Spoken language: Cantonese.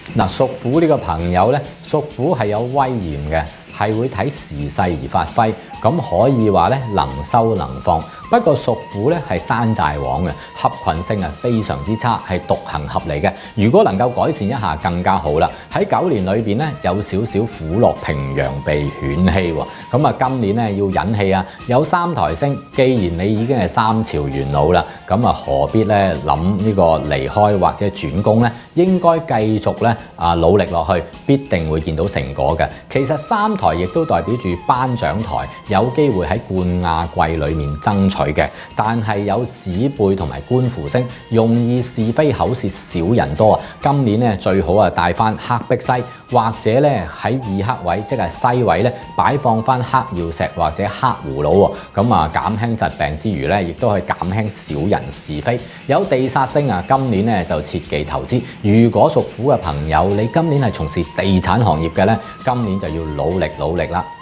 嗱，屬虎呢個朋友咧，屬虎係有威嚴嘅，係會睇時勢而發揮，咁可以話咧能收能放。不過屬虎咧係山寨王嘅，合群性啊非常之差，係獨行俠嚟嘅。如果能夠改善一下更加好啦。喺9年裏邊咧有少少虎落平陽被犬欺喎，咁啊今年咧要忍氣啊，有3台星。既然你已經係3朝元老啦，咁啊何必咧諗呢個離開或者轉工咧？應該繼續咧努力落去，必定會見到成果嘅。其實3台亦都代表住頒獎台，有機會喺冠亞季裏面爭取嘅，但係有子輩同埋官符星，容易是非口舌少人多啊！今年咧最好啊帶翻黑碧西，或者咧喺2黑位，即係西位咧擺放翻黑曜石或者黑葫蘆喎，咁啊減輕疾病之餘咧，亦都可以減輕小人是非。有地煞星啊，今年咧就切忌投資。如果屬虎嘅朋友，你今年係從事地產行業嘅咧，今年就要努力啦。